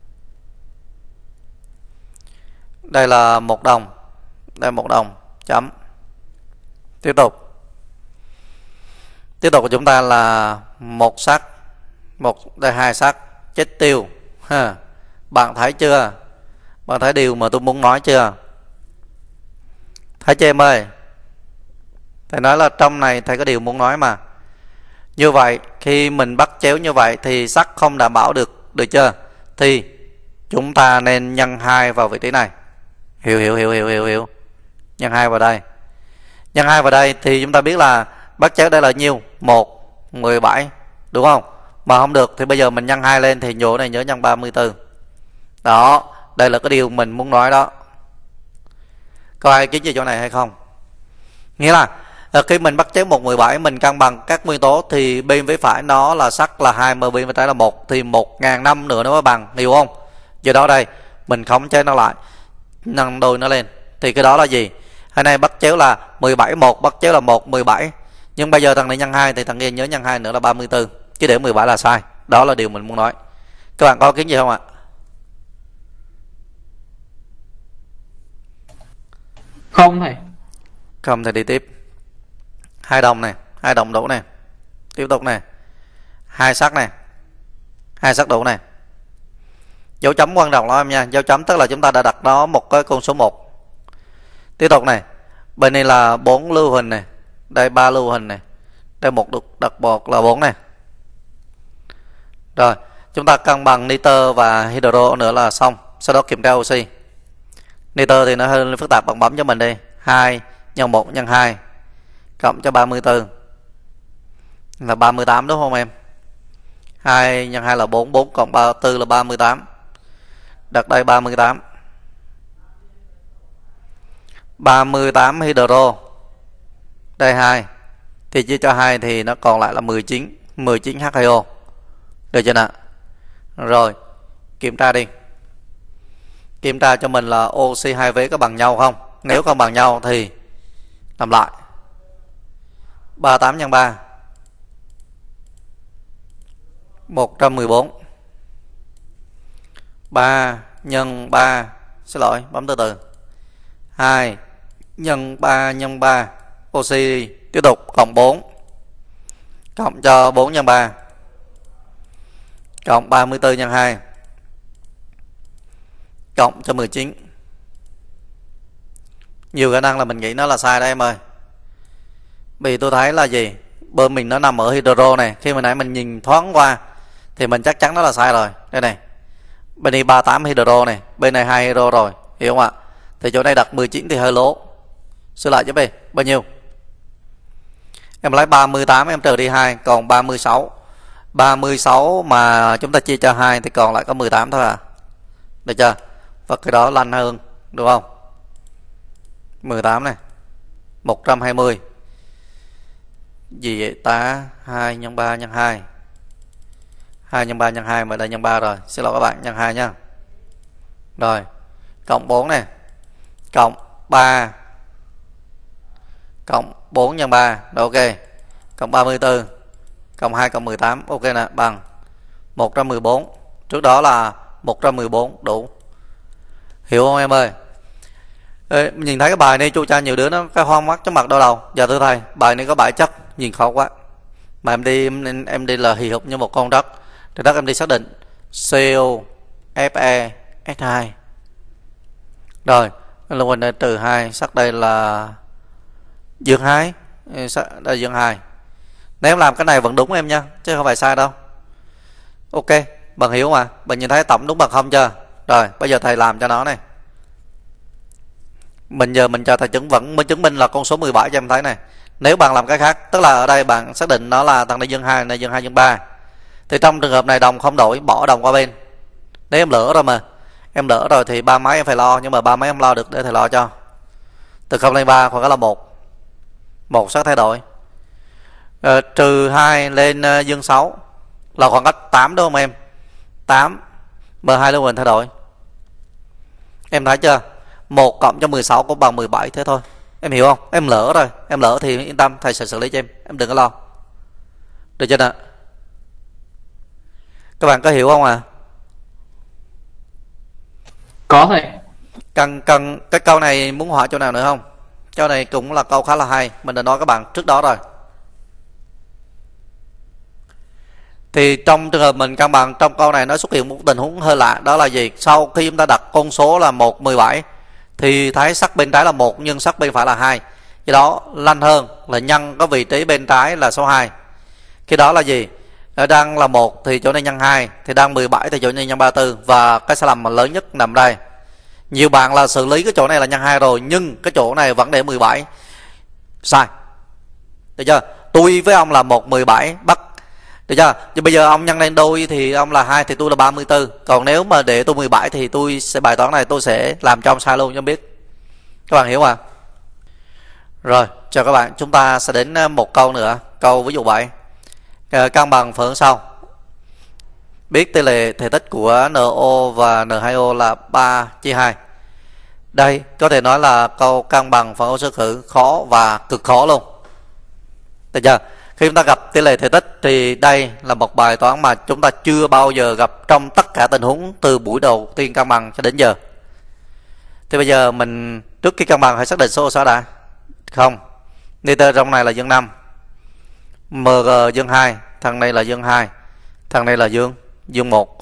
A: Đây là một đồng. Đây một đồng. Chấm. Tiếp tục. Tiếp tục của chúng ta là một sắc. Một, đây hai sắc. Chết tiêu ha. Bạn thấy chưa? Bạn thấy điều mà tôi muốn nói chưa? Thấy chưa em ơi? Thầy nói là trong này thầy có điều muốn nói mà. Như vậy khi mình bắt chéo như vậy thì sắc không đảm bảo được, được chưa? Thì chúng ta nên nhân hai vào vị trí này. Hiểu hiểu hiểu hiểu hiểu hiểu. Nhân hai vào đây. Nhân hai vào đây thì chúng ta biết là bắt chéo đây là nhiêu? một, mười bảy, đúng không? Mà không được thì bây giờ mình nhân hai lên thì nhổ này nhớ nhân ba mươi tư. Đó, đây là cái điều mình muốn nói đó. Có ai kiến gì chỗ này hay không? Nghĩa là khi mình bắt chéo một mười bảy, mình cân bằng các nguyên tố thì bên với phải nó là sắc là hai, mà bên với trái là một, thì một ngàn năm nữa nó mới bằng, hiểu không? Do đó đây mình khống chế nó lại, nâng đôi nó lên. Thì cái đó là gì? Hôm nay bắt chéo là mười bảy, một bắt chéo là một, mười bảy. Nhưng bây giờ thằng này nhân hai thì thằng kia nhớ nhân hai nữa là ba mươi tư. Chứ để mười bảy là sai. Đó là điều mình muốn nói. Các bạn có kiến gì không ạ?
D: Không thầy.
A: Không thì đi tiếp. Hai đồng này, hai đồng đủ này. Tiếp tục này. Hai sắc này. Hai sắc đủ này. Dấu chấm quan trọng lắm em nha. Dấu chấm tức là chúng ta đã đặt nó một cái con số một. Tiếp tục này. Bên này là bốn lưu huỳnh này. Đây ba lưu huỳnh này. Đây một được đặt một là bốn này. Rồi, chúng ta cân bằng nitơ và hydro nữa là xong. Sau đó kiểm tra oxy. Nitơ thì nó hơi phức tạp, bằng bấm cho mình đi. hai nhân một nhân hai cộng cho ba mươi tư là ba mươi tám, đúng không em? hai nhân hai là bốn, bốn cộng ba mươi tư là ba mươi tám. Đặt đây ba mươi tám. ba mươi tám hydro. Đây hai. Thì chia cho hai thì nó còn lại là mười chín, mười chín H hai O. Được chưa nào? Rồi, kiểm tra đi. Kiểm tra cho mình là oxy hai vế có bằng nhau không? Nếu không bằng nhau thì làm lại. ba mươi tám nhân ba một trăm mười bốn. ba nhân ba, xin lỗi, bấm từ từ. hai nhân ba nhân ba, oxy tiếp tục cộng bốn. Cộng cho bốn nhân ba. Cộng ba mươi tư nhân hai. Cộng cho mười chín. Nhiều khả năng là mình nghĩ nó là sai đấy em ơi. Vì tôi thấy là gì? Bơm mình nó nằm ở hydro này. Khi mà nãy mình nhìn thoáng qua thì mình chắc chắn nó là sai rồi. Đây này. Bên này ba mươi tám hydro này. Bên này hai hydro rồi. Hiểu không ạ? Thì chỗ này đặt mười chín thì hơi lố. Sửa lại giúp đi. Bao nhiêu? Em lấy ba mươi tám em trừ đi hai. Còn ba mươi sáu. ba mươi sáu mà chúng ta chia cho hai thì còn lại có mười tám thôi à. Được chưa? Và cái đó lanh hơn, đúng không? mười tám này. một trăm hai mươi. gì vậy ta? Hai nhân ba nhân hai. Hai nhân ba nhân hai mà đây nhân ba rồi. Xin lỗi các bạn, nhân hai nha. Rồi, cộng bốn nè. Cộng ba. Cộng bốn nhân ba. Rồi ok. Cộng ba mươi tư. Cộng hai cộng mười tám. Ok nè, bằng một trăm mười bốn. Trước đó là một trăm mười bốn đủ. Hiểu không em ơi? Ê, nhìn thấy cái bài này chu cha nhiều đứa nó cái hoang mắt chóng mặt đau đầu. Dạ thưa thầy, bài này có bài chất nhìn khó quá. Mà em đi em, em đi là hì hục như một con đất. Thì đất em đi xác định xê o ép e ét hai. Rồi, lưu huỳnh đây trừ hai, sắc đây là dương hai, sắc đây dương hai. Nếu em làm cái này vẫn đúng em nha, chứ không phải sai đâu. Ok, bạn hiểu mà, bạn nhìn thấy tổng đúng bằng không chưa? Rồi, bây giờ thầy làm cho nó này. Mình giờ mình cho thầy chứng vẫn mới chứng minh là con số mười bảy cho em thấy này. Nếu bạn làm cái khác, tức là ở đây bạn xác định nó là thằng này dương hai, này dương hai dương ba. Thì trong trường hợp này đồng không đổi, bỏ đồng qua bên. Nếu em lỡ rồi mà, em lỡ rồi thì ba mấy em phải lo, nhưng mà ba mấy em lo được để thầy lo cho. Từ không lên ba khoảng cách là một. một sẽ thay đổi. Ờ, trừ hai lên uh, dương sáu là khoảng cách tám đúng không em? tám M hai lưu huỳnh thay đổi. Em thấy chưa? một cộng cho mười sáu cũng bằng mười bảy thế thôi. Em hiểu không? Em lỡ rồi, em lỡ thì yên tâm, thầy sẽ xử lý cho em, em đừng có lo. Được chưa nào? Các bạn có hiểu không à?
D: Có thầy.
A: Cần cần cái câu này muốn hỏi chỗ nào nữa không? Câu này cũng là câu khá là hay, mình đã nói các bạn trước đó rồi. Thì trong trường hợp mình cân bằng, trong câu này nó xuất hiện một tình huống hơi lạ. Đó là gì? Sau khi chúng ta đặt con số là một mười bảy thì thấy sắc bên trái là một nhưng sắc bên phải là hai. Cái đó lanh hơn là nhân có vị trí bên trái là số hai. Cái đó là gì? Nó đang là một thì chỗ này nhân hai, thì đang mười bảy thì chỗ này nhân ba mươi tư. Và cái sai lầm mà lớn nhất nằm đây. Nhiều bạn là xử lý cái chỗ này là nhân hai rồi, nhưng cái chỗ này vẫn để mười bảy. Sai. Được chưa? Tôi với ông là một mười bảy bắt. Được chưa? Chứ bây giờ ông nhân lên đôi thì ông là hai thì tôi là ba mươi tư. Còn nếu mà để tôi mười bảy thì tôi sẽ bài toán này tôi sẽ làm cho ông sai luôn cho ông biết. Các bạn hiểu không ạ? Rồi, chào các bạn. Chúng ta sẽ đến một câu nữa. Câu ví dụ bảy. Cân bằng phản ứng sau. Biết tỷ lệ thể tích của en o và en hai o là ba chia hai. Đây có thể nói là câu cân bằng phản ứng số hữu khó và cực khó luôn. Được chưa? Khi chúng ta gặp tỷ lệ thể tích thì đây là một bài toán mà chúng ta chưa bao giờ gặp trong tất cả tình huống từ buổi đầu tiên cân bằng cho đến giờ. Thì bây giờ mình trước khi cân bằng hãy xác định số số đã. Không. Nitơ trong này là dương năm. em giê dương hai, thằng này là dương hai, thằng này là dương dương một.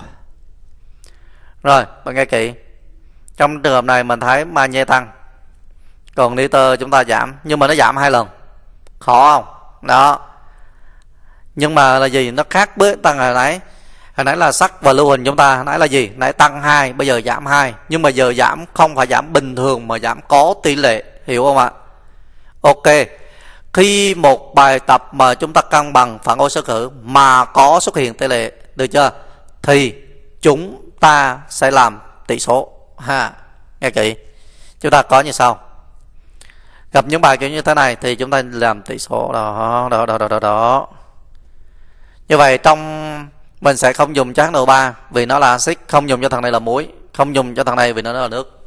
A: Rồi, bạn nghe kỹ. Trong trường hợp này mình thấy magie tăng, còn nitơ chúng ta giảm, nhưng mà nó giảm hai lần. Khó không? Đó. Nhưng mà là gì? Nó khác với tăng hồi nãy. Hồi nãy là sắt và lưu huỳnh chúng ta, hồi nãy là gì? Hồi nãy tăng hai, bây giờ giảm hai. Nhưng mà giờ giảm không phải giảm bình thường mà giảm có tỷ lệ, hiểu không ạ? Ok. Khi một bài tập mà chúng ta cân bằng phản hồi số hữu mà có xuất hiện tỷ lệ, được chưa? Thì chúng ta sẽ làm tỷ số ha. Nghe kỹ. Chúng ta có như sau. Gặp những bài kiểu như thế này thì chúng ta làm tỷ số đó, đó, đó, đó, đó, đó. Như vậy trong mình sẽ không dùng cho hát en o ba vì nó là axit, không dùng cho thằng này là muối, không dùng cho thằng này vì nó là nước.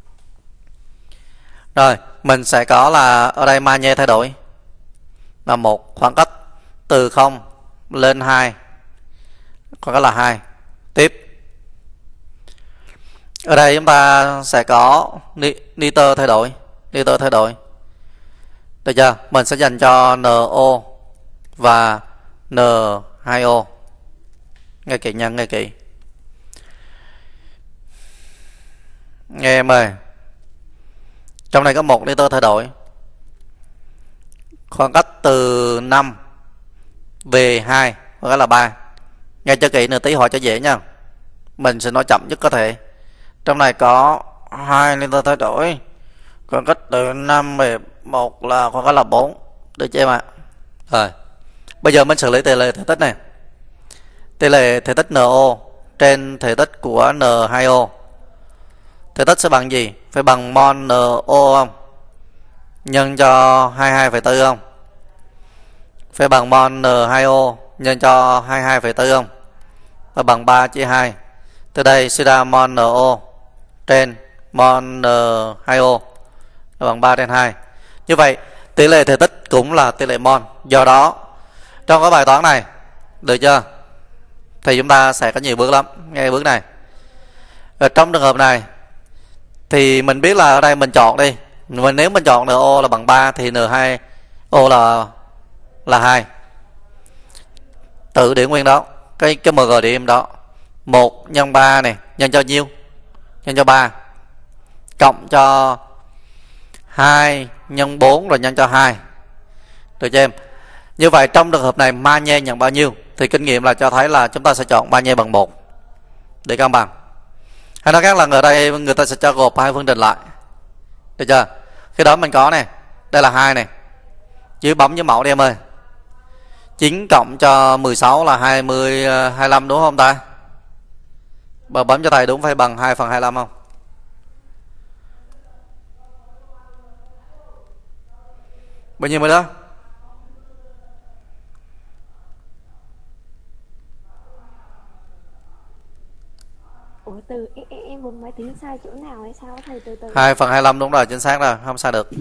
A: Rồi, mình sẽ có là ở đây magie thay đổi là một, khoảng cách từ không lên hai, khoảng cách là hai. Tiếp. Ở đây chúng ta sẽ có nitơ thay đổi, nitơ thay đổi. Được chưa? Mình sẽ dành cho en o và en hai o. Nghe kỹ nha, nghe kỹ. Nghe em ơi. Trong này có một nitơ thay đổi. Khoảng cách từ năm về hai, khoảng cách là ba. Nghe cho kỹ nữa tí hỏi cho dễ nha. Mình sẽ nói chậm nhất có thể. Trong này có hai nitơ thay đổi. Khoảng cách từ năm về một là khoảng cách là bốn. Được chưa em ạ? Rồi. Bây giờ mình xử lý tỷ lệ thể tích này. Tỷ lệ thể tích en o trên thể tích của en hai o. Thể tích sẽ bằng gì? Phải bằng mol en o không? Nhân cho hai mươi hai phẩy bốn không? phải bằng mol N hai O nhân cho hai mươi hai phẩy bốn không? Và bằng ba chia hai. Từ đây suy ra mol N O trên mol N hai O là bằng ba trên hai. Như vậy tỷ lệ thể tích cũng là tỷ lệ mol. Do đó trong cái bài toán này, được chưa, thì chúng ta sẽ có nhiều bước lắm. Nghe bước này, ở trong trường hợp này thì mình biết là ở đây mình chọn đi, mình nếu mình chọn N O là bằng ba thì N hai O là là hai. Tự điển nguyên đó, cái cái mg điểm đó, một nhân ba này nhân cho nhiêu? Nhân cho ba, cộng cho hai nhân bốn rồi nhân cho hai. Được chưa em? Như vậy trong trường hợp này magie nhận bao nhiêu? Thì kinh nghiệm là cho thấy là chúng ta sẽ chọn magie bằng một để cân bằng. Hay nói khác là ở đây người ta sẽ cho gộp hai phương trình lại. Được chưa? Khi đó mình có này, đây là hai này. Chứ bấm với mẫu đi em ơi. chín cộng cho mười sáu là hai mươi, hai mươi lăm đúng không ta? Bà bấm cho thầy đúng phải bằng hai phần hai mươi lăm không? Bao nhiêu mới đó?
C: Ủa từ em, em, em bấm máy tính sai chỗ nào hay sao thầy? Từ từ
A: hai phần hai mươi lăm đúng rồi, chính xác rồi, không sai được.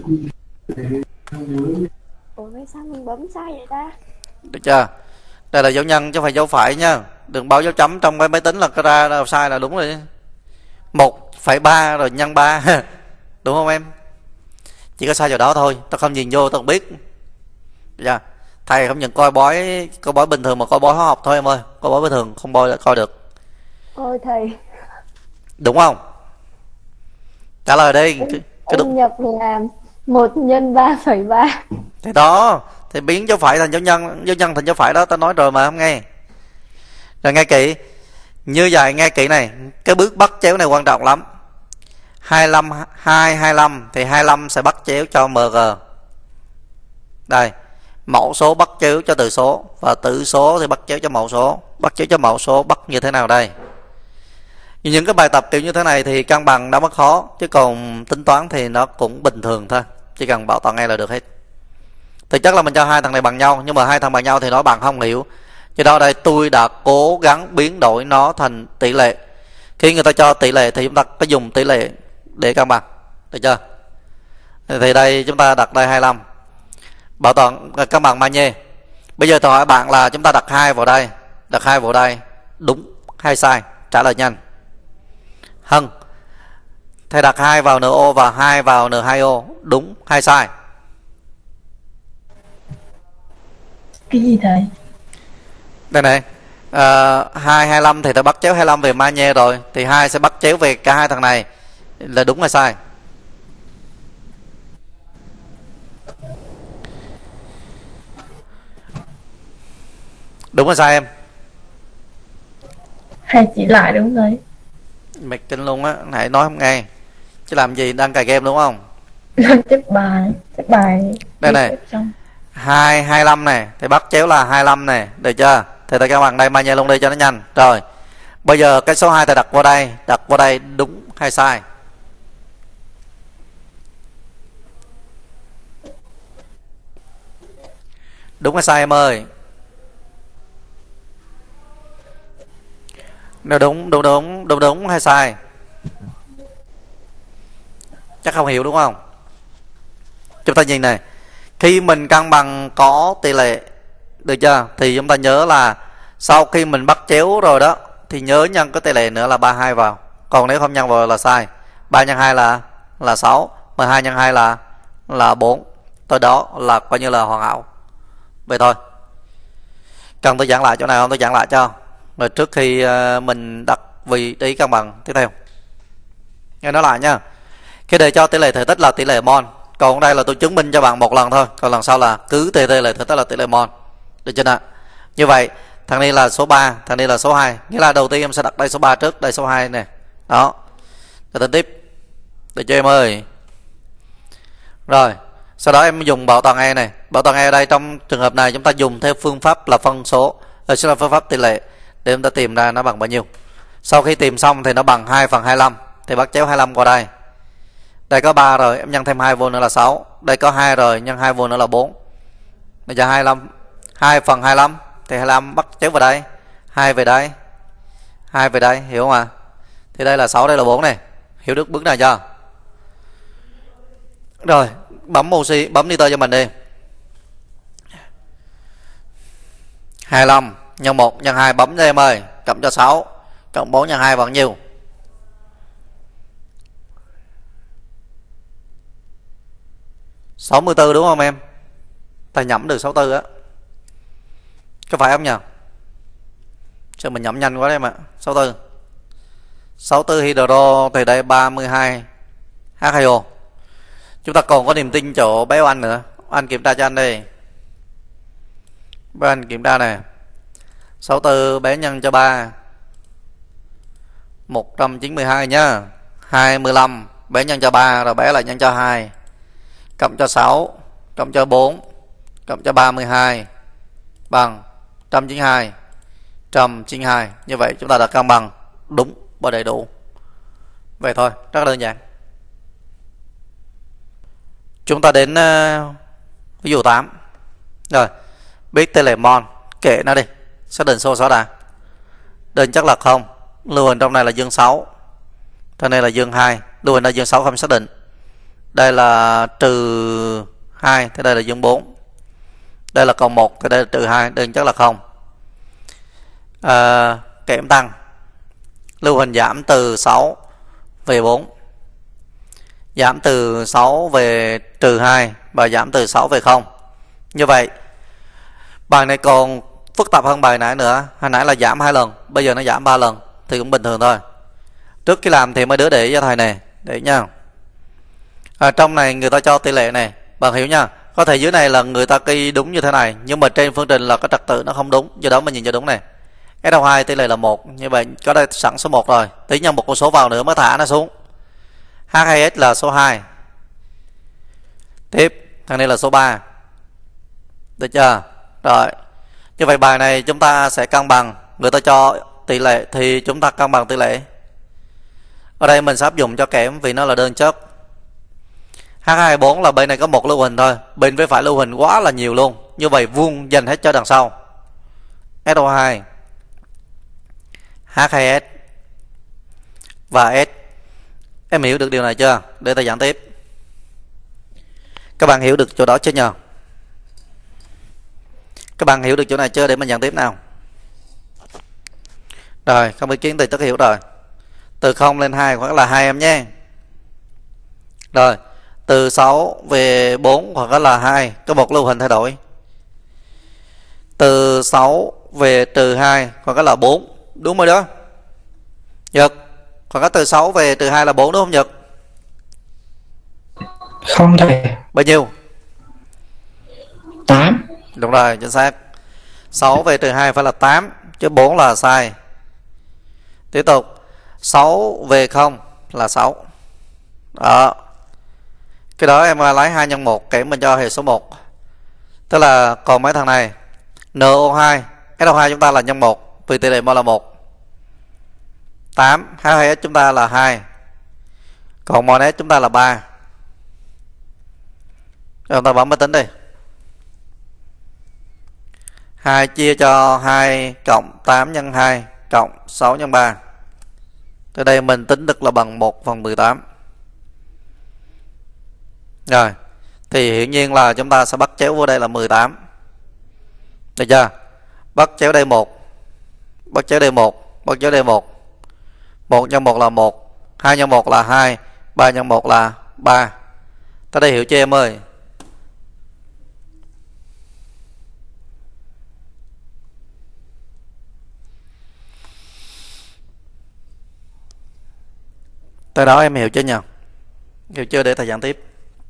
C: Ủa vậy sao mình bấm sai vậy ta?
A: Được chưa? Đây là dấu nhân chứ không phải dấu phải nha. Đừng báo dấu chấm trong cái máy tính là cái ra là sai là đúng rồi. Một phẩy ba rồi nhân ba. Đúng không em? Chỉ có sai chỗ đó thôi. Tao không nhìn vô tao không biết. Được chưa? Thầy không nhận coi bói, coi bói bình thường mà coi bói hóa học thôi em ơi. Coi bói bình thường không bói coi được.
C: Ôi thầy,
A: Đúng không? Trả lời đi.
C: em,
A: Cái
C: em
A: đúng.
C: nhập là một nhân ba phẩy ba.
A: Thì đó, thì biến dấu phải thành dấu nhân, dấu nhân thành dấu phải đó, tao nói rồi mà không nghe. Rồi nghe kỹ. Như vậy nghe kỹ này, cái bước bắt chéo này quan trọng lắm. hai mươi lăm, hai, hai mươi lăm thì hai mươi lăm sẽ bắt chéo cho mg. Đây, mẫu số bắt chéo cho từ số và tử số thì bắt chéo cho mẫu số. Bắt chéo cho mẫu số bắt như thế nào đây? Những cái bài tập kiểu như thế này thì cân bằng nó mất khó, chứ còn tính toán thì nó cũng bình thường thôi, chỉ cần bảo toàn nghe là được hết. Thực chất là mình cho hai thằng này bằng nhau, nhưng mà hai thằng bằng nhau thì nó bằng không hiểu. Cho đó đây tôi đã cố gắng biến đổi nó thành tỷ lệ. Khi người ta cho tỷ lệ thì chúng ta có dùng tỷ lệ để cân bằng. Được chưa? Thì đây chúng ta đặt đây hai mươi lăm. Bảo toàn cân bằng magie. Bây giờ tôi hỏi bạn là chúng ta đặt hai vào đây, đặt hai vào đây, đúng hay sai? Trả lời nhanh. Hân, thầy đặt hai vào N O và hai vào N hai O, đúng hay sai?
B: Cái gì thầy?
A: Đây này, à, hai, hai mươi lăm thì ta bắt chéo hai mươi lăm về magie rồi, thì hai sẽ bắt chéo về cả hai thằng này, là đúng hay sai? Đúng hay sai em?
B: Hay chỉ lại đúng rồi.
A: Mệt kinh luôn á, nãy nói không nghe. Chứ làm gì, đang cài game đúng không?
B: Làm chép bài, chép bài.
A: Đây này, hai, hai mươi lăm này thì bắt chéo là hai mươi lăm này, được chưa? Thì ta cân bằng đây magie luôn đi cho nó nhanh. Rồi, bây giờ cái số hai ta đặt vào đây, đặt vào đây đúng hay sai? Đúng hay sai em ơi? Nếu đúng, đúng, đúng, đúng, đúng hay sai? Chắc không hiểu đúng không? Chúng ta nhìn này, khi mình cân bằng có tỷ lệ, được chưa? Thì chúng ta nhớ là sau khi mình bắt chéo rồi đó, thì nhớ nhân cái tỷ lệ nữa là ba mươi hai vào. Còn nếu không nhân vào là sai. Ba nhân hai là là sáu, mười hai nhân hai là là bốn. Tới đó là coi như là hoàn hảo. Vậy thôi. Cần tôi giảng lại chỗ nào không? Tôi giảng lại cho. Rồi trước khi mình đặt vị trí cân bằng tiếp theo. Nghe nói lại nha. Khi đề cho tỷ lệ thể tích là tỷ lệ mol, còn đây là tôi chứng minh cho bạn một lần thôi, còn lần sau là cứ tỷ lệ thể tích là tỷ lệ mol. Được chưa nào? Như vậy thằng này là số ba, thằng này là số hai. Nghĩa là đầu tiên em sẽ đặt đây số ba trước, đây số hai nè. Đó. Rồi tính tiếp. Được chưa em ơi? Rồi, sau đó em dùng bảo toàn E này. Bảo toàn E ở đây trong trường hợp này chúng ta dùng theo phương pháp là phân số, ờ, sẽ là phương pháp tỷ lệ để chúng ta tìm ra nó bằng bao nhiêu. Sau khi tìm xong thì nó bằng hai phần hai mươi lăm, thì bắt chéo hai mươi lăm qua đây. Đây có ba rồi, em nhân thêm hai vô nữa là sáu. Đây có hai rồi, nhân hai vô nữa là bốn. Bây giờ hai mươi lăm hai phần hai mươi lăm thì hai mươi lăm bắt chéo vào đây, hai về đây, hai về đây, hiểu không ạ? À? Thì đây là sáu, đây là bốn này. Hiểu được bước này chưa? Rồi, bấm oxy, bấm nitơ cho mình đi. hai mươi lăm nhân một nhân hai, bấm cho em ơi, cộng cho sáu, cộng bốn nhân hai bằng nhiêu? sáu mươi tư đúng không em? Ta nhẩm được sáu mươi tư á. Có phải không nhỉ? Chứ mình nhẩm nhanh quá đấy em ạ. sáu mươi tư. sáu mươi tư hydro thì đây ba mươi hai H hai O. Chúng ta còn có niềm tin chỗ bé Oanh nữa. Anh kiểm tra cho anh đi. Bé Oanh kiểm tra nè. sáu mươi tư bé nhân cho ba, một trăm chín mươi hai nhá. hai mươi lăm bé nhân cho ba, rồi bé lại nhân cho hai, cộng cho sáu, cộng cho bốn, cộng cho ba mươi hai bằng một trăm chín mươi hai. một trăm chín mươi hai. Như vậy chúng ta đã cân bằng đúng và đầy đủ. Vậy thôi, rất đơn giản. Chúng ta đến uh, ví dụ tám. Rồi, biết tỷ lệ mol, kệ nó đi. Xác định số sáu đã. Đơn chất là không. Lưu huỳnh trong này là dương sáu, trong này là dương hai. Lưu huỳnh là dương sáu không xác định. Đây là trừ hai, thế đây là dương bốn. Đây là cộng một, thế đây là trừ hai, đơn chất là không. À, kẽm tăng. Lưu huỳnh giảm từ sáu về bốn, giảm từ sáu về trừ hai và giảm từ sáu về không. Như vậy bài này còn phức tạp hơn bài nãy nữa. Hồi nãy là giảm hai lần, bây giờ nó giảm ba lần thì cũng bình thường thôi. Trước khi làm thì mấy đứa để ý cho thầy này, để ý nha. À, trong này người ta cho tỷ lệ này, bạn hiểu nha. Có thể dưới này là người ta ghi đúng như thế này, nhưng mà trên phương trình là cái trật tự nó không đúng, do đó mình nhìn cho đúng này. S O hai tỷ lệ là một, như vậy có đây sẵn số một rồi, tí nhân một con số vào nữa mới thả nó xuống. H hai S là số hai. Tiếp, thằng này là số ba. Được chưa? Rồi. Như vậy bài này chúng ta sẽ cân bằng, người ta cho tỷ lệ thì chúng ta cân bằng tỷ lệ. Ở đây mình sẽ áp dụng cho kẽm vì nó là đơn chất. H hai bốn là bên này có một lưu huỳnh thôi, bên với phải lưu huỳnh quá là nhiều luôn. Như vậy vuông dành hết cho đằng sau. S O hai, H hai S và S. Em hiểu được điều này chưa? Để ta giảng tiếp. Các bạn hiểu được chỗ đó chưa nhờ? Các bạn hiểu được chỗ này chưa để mình giảng tiếp nào? Rồi, không ý kiến thì tất hiểu rồi. Từ không lên hai hoặc là hai em nhé. Rồi, từ sáu về bốn hoặc là hai, có một lưu huỳnh thay đổi. Từ sáu về trừ hai hoặc là bốn, đúng rồi đó. Nhật, còn có từ sáu về trừ hai là bốn đúng không Nhật?
D: Không thầy.
A: Bao nhiêu?
D: tám.
A: Đúng rồi, chính xác. sáu về trừ hai phải là tám, chứ bốn là sai. Tiếp tục, sáu về không là sáu. Đó. Cái đó em lấy hai nhân một kể mình cho hệ số một. Tức là còn mấy thằng này, N O hai, S O hai chúng ta là nhân một vì tỷ lệ mol là một. tám, H hai S chúng ta là hai. Còn mol S chúng ta là ba. Rồi chúng ta bấm máy tính đi. hai chia cho hai cộng tám nhân hai cộng sáu nhân ba. Từ đây mình tính được là bằng một phần mười tám. Rồi, thì hiển nhiên là chúng ta sẽ bắt chéo vô đây là mười tám. Được chưa? Bắt chéo đây một, bắt chéo đây một, bắt chéo đây một. một nhân một là một, hai nhân một là hai, ba nhân một là ba. Tới đây hiểu chưa em ơi? Tới đó em hiểu chưa nhỉ? Hiểu chưa để thầy giảng tiếp.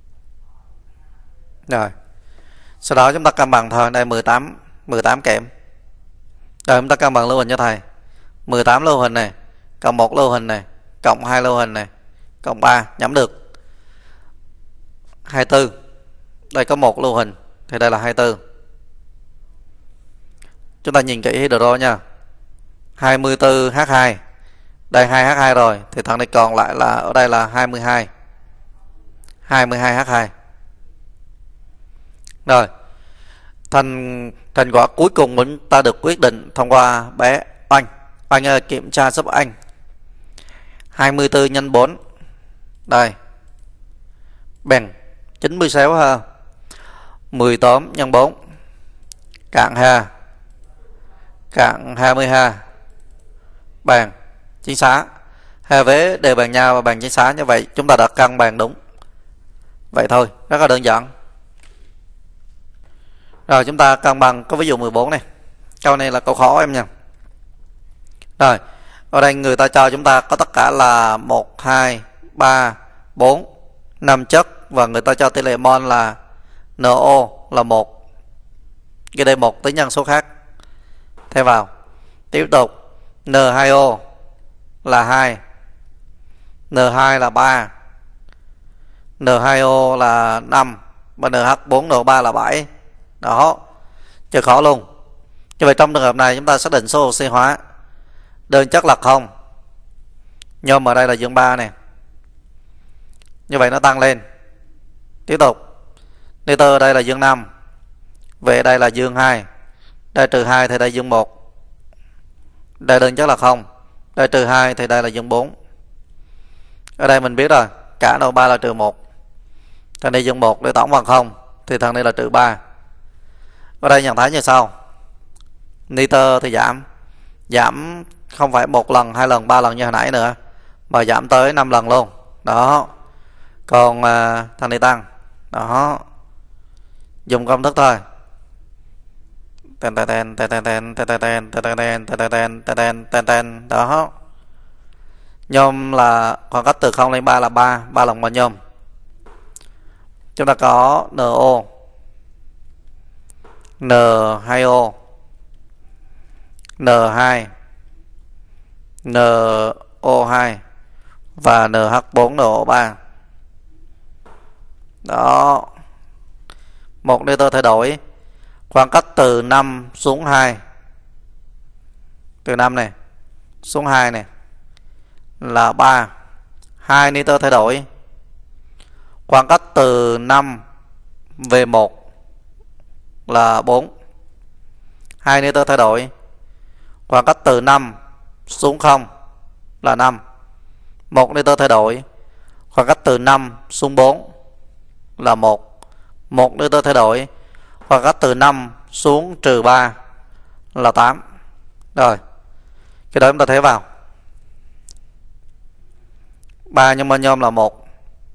A: Rồi. Sau đó chúng ta cân bằng thôi, đây mười tám, mười tám kẽm. Rồi chúng ta cân bằng lưu huỳnh cho thầy. mười tám lưu huỳnh này, cộng một lưu huỳnh này, cộng hai lưu huỳnh này, cộng ba, nhẩm được. hai mươi tư. Đây có một lưu huỳnh thì đây là hai mươi tư. Chúng ta nhìn kỹ hydro nha. hai mươi tư H hai. Đây hai H hai rồi thì thằng này còn lại là ở đây là hai mươi hai. hai mươi hai H hai. Rồi. Thành thành quả cuối cùng chúng ta được quyết định thông qua bé Oanh. Oanh ơi, kiểm tra giúp anh. hai mươi tư nhân bốn. Đây. Bằng chín mươi sáu ha. mười tám nhân bốn. Cạn ha. Cạn hai mươi ha. Bằng chính xác. Hai vế đều bằng nhau và bằng chính xác, như vậy chúng ta đã cân bằng đúng. Vậy thôi, rất là đơn giản. Rồi chúng ta cân bằng có ví dụ mười bốn này. Câu này là câu khó em nha. Rồi, ở đây người ta cho chúng ta có tất cả là một, hai, ba, bốn, năm chất, và người ta cho tỷ lệ mol là en o là một. Cái đây một tính nhân số khác. Thêm vào. Tiếp tục en hai o là hai, en hai là ba, en hai o là năm, và en hát bốn en o ba là bảy. Đó, chưa khó luôn. Như vậy trong trường hợp này chúng ta xác định số oxy hóa đơn chất là không. Nhôm ở đây là dương ba này. Như vậy nó tăng lên. Tiếp tục. Nitơ ở đây là dương năm. Về đây là dương hai. Đây trừ hai thì đây dương một. Đây đơn chất là không. Đây trừ hai thì đây là dương bốn. Ở đây mình biết rồi, cả en o ba là trừ một. Thằng này dương một, để tổng bằng không thì thằng này là trừ ba. Ở đây nhận thấy như sau. Nitơ thì giảm. Giảm không phải một lần, hai lần, ba lần như hồi nãy nữa, mà giảm tới năm lần luôn. Đó. Còn uh, thằng này tăng. Đó. Dùng công thức thôi. Ten ten ten ten ten ten ten ten ten ten ten ten ten ten ten. Đó. Nhôm là khoảng cách từ không lên ba là ba, ba lần bằng nhôm. Chúng ta có en o, en hai o, en hai, en o hai và en hát bốn en o ba. Đó. Một nitơ thay đổi khoảng cách từ năm xuống hai. Từ năm này xuống hai này là ba. hai nitơ thay đổi khoảng cách từ năm về một là bốn. hai nitơ thay đổi khoảng cách từ năm xuống không là năm. một nitơ thay đổi khoảng cách từ năm xuống bốn là một. một nitơ thay đổi khoảng cách từ năm xuống trừ ba là tám. Rồi, cái đó chúng ta thấy vào. ba nhân bên nhôm là một.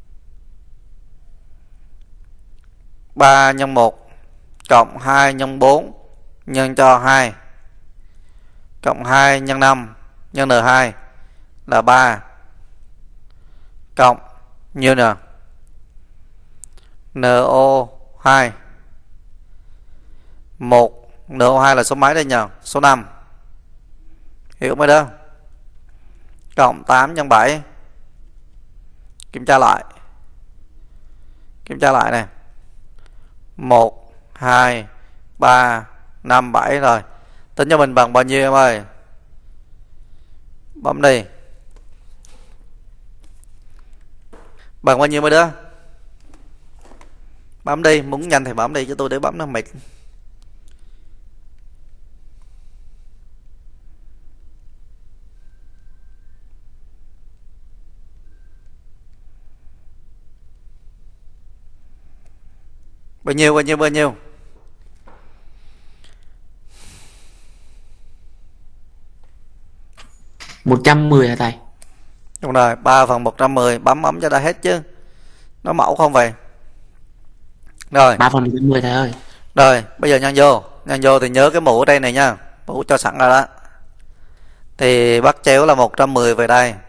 A: ba nhân một cộng hai nhân bốn nhân cho hai cộng hai nhân năm nhân en hai là ba, cộng nhiêu nè, en o hai. một en o hai là số mấy đây nhỉ? Số năm. Hiểu mới đó. Cộng tám nhân bảy. Kiểm tra lại. Kiểm tra lại này. một, hai, ba, năm, bảy rồi. Tính cho mình bằng bao nhiêu em ơi? Bấm đi. Bằng bao nhiêu mới đó? Bấm đi, muốn nhanh thì bấm đi, chứ tôi để bấm nó mệt. Bao nhiêu, bao nhiêu, bao nhiêu?
D: một trăm mười hả thầy?
A: Đúng rồi, ba phần một trăm mười. Bấm bấm cho đã hết chứ. Nó mẫu không vậy. Rồi.
D: ba phần một trăm mười thầy ơi.
A: Rồi, bây giờ nhân vô. Nhân vô thì nhớ cái mũ ở đây này nha. Mũ cho sẵn rồi đó. Thì bắt chéo là một trăm mười về đây.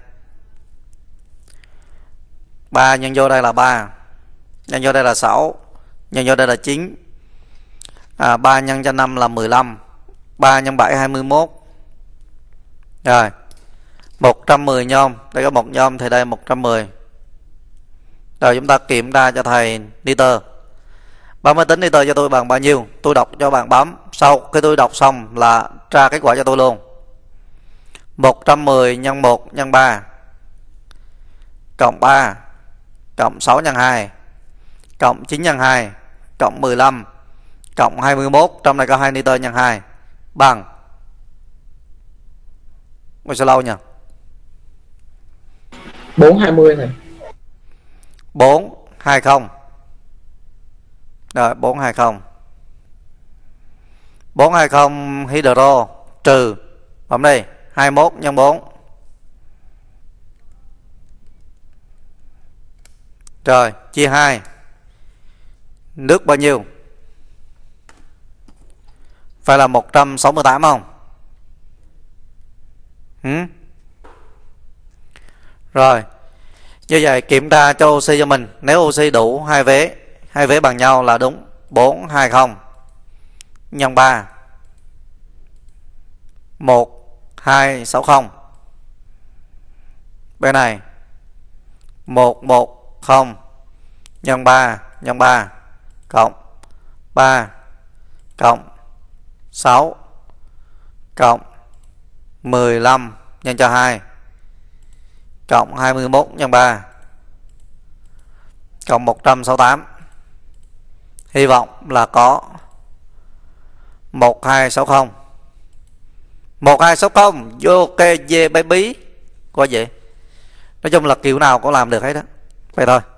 A: ba nhân vô đây là ba. Nhân vô đây là sáu. Nhân vô đây là chín. À, ba nhân cho năm là mười lăm. ba nhân bảy hai mươi mốt. Rồi. một trăm mười nhôm. Đây có một nhôm thì đây một trăm mười. Rồi chúng ta kiểm tra cho thầy nitơ. Bấm máy tính nitơ cho tôi bằng bao nhiêu? Tôi đọc cho bạn bấm. Sau khi tôi đọc xong là tra kết quả cho tôi luôn. một trăm mười nhân một nhân ba cộng ba cộng sáu nhân hai cộng chín nhân hai cộng mười lăm cộng hai mươi mốt, trong này có hai newton nhân hai bằng, ôi sao lâu nhỉ,
D: bốn hai mươi thầy.
A: bốn hai không. Rồi bốn hai không. bốn hai không hydro trừ bấm đây hai mươi mốt nhân bốn. Rồi chia hai. Nước bao nhiêu? Phải là một trăm sáu mươi tám không? Ừ? Rồi. Như vậy kiểm tra cho oxy cho mình. Nếu oxy đủ hai vế, hai vế bằng nhau là đúng. bốn hai không nhân ba một hai sáu không. Bên này một một không nhân ba nhân ba cộng ba cộng sáu cộng mười lăm nhân cho hai cộng hai mươi mốt nhân ba cộng một trăm sáu mươi tám. Hy vọng là có một hai sáu không. một hai sáu không vô kê dê baby. Có vậy. Nói chung là kiểu nào cũng làm được hết đó. Vậy thôi.